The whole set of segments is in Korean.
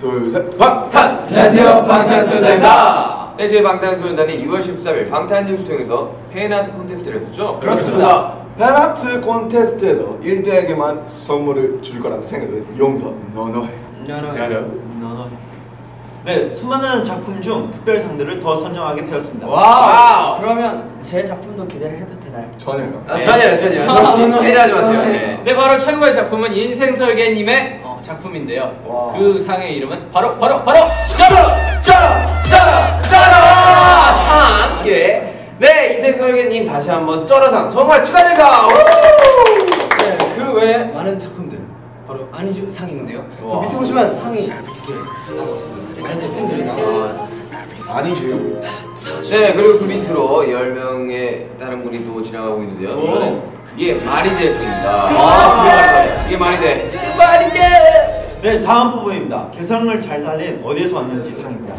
둘, 셋, 방탄! 안녕하세요, 방탄소년단입니다. 네, 저희 방탄소년단이 6월 13일 방탄뉴스 통해서 팬아트 콘테스트를 했었죠? 그렇습니다. 팬아트 콘테스트에서 1등에게만 선물을 줄 거라는 생각은 용서 너너해. 네, 수많은 작품 중 특별상들을 더 선정하게 되었습니다. 와우. 그러면 제 작품도 기대를 해도 되나요? 전혀요. 전혀요. 기대하지 마세요. 네. 네, 바로 최고의 작품은 인생설계님의 작품인데요. 와. 그 상의 이름은 바로 상! 예. 네, 인생설계님 다시 한번 쩌러상 정말 축하드립니다. 네, 그 외에 많은 작품들 바로 아니주 상이 있는데요. 밑에 보시면 상이 이렇게 나오고 있습니다. 아니주 팬들이 나오고 있습니다. 아니지요. 네, 그리고 그 밑으로 10명의 다른 분이 또 지나가고 있는데요. 이거는 그게 말이 돼서입니다. 그게 말이 돼. 네, 다음 부분입니다. 개성을 잘 살린 어디에서 왔는지 상입니다.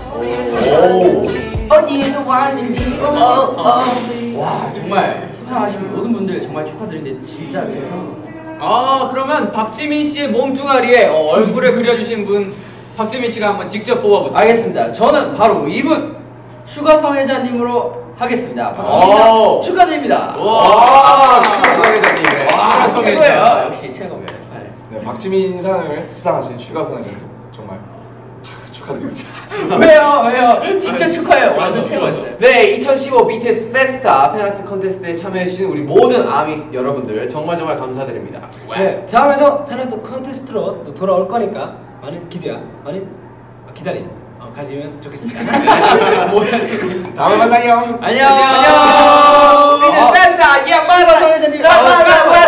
어디에서 왔는지 와, 정말 수상하신 모든 분들 정말 축하드리는데 진짜 제 상은 그러면 박지민 씨의 몸뚱아리에 얼굴을 그려주신 분 박지민 씨가 한번 직접 뽑아보세요. 알겠습니다. 저는 바로 이분 슈가 성애자님으로 하겠습니다. 박지민 씨 축하드립니다. 와, 슈가 성애자님. 와, 최고예요. 역시 최고예요. 네, 박지민 상을 수상하신 슈가선님 정말 축하드립니다. 왜요? 진짜 축하해요. 완전 최고였어요. 네, 2015 BTS 페스타 팬아트 콘테스트에 참여해주신 우리 모든 아미 여러분들 정말 감사드립니다. 네, 다음에도 팬아트 콘테스트로 또 돌아올 거니까 많은 기대와 많은 기다림 가지면 좋겠습니다. 다음에 만나요. 안녕. BTS 페스타, 슈가 성애자님.